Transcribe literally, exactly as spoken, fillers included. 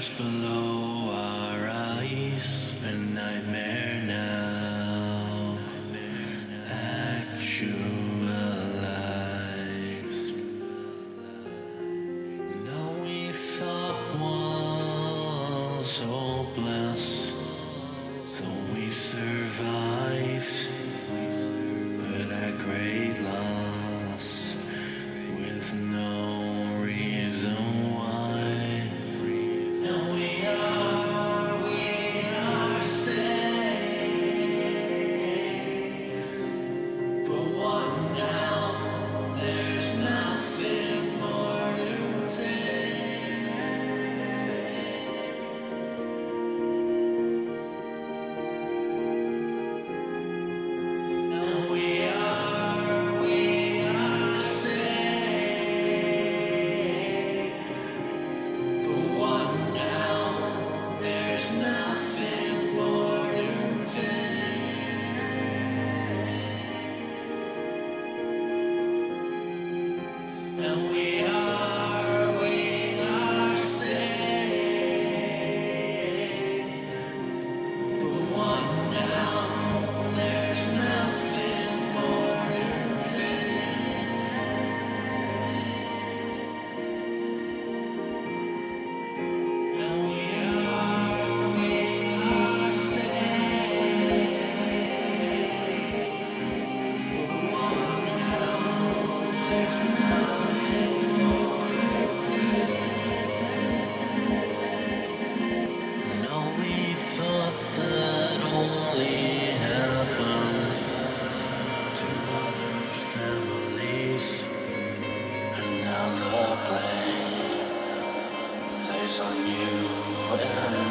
just below our eyes, a nightmare now, actualized. Now we thought was hopeless, though we survived, but at great loss, with no reason why. Now we are, we are safe, but what now? There's nothing more to take. Now we are, we are safe, but what now? There's nothing more to take. And we are, we are safe, but what now? There's nothing more to take. And we are, we are safe, but what now? There's nothing more to take. No, we thought that only happened to other families, and now the blame lays on you and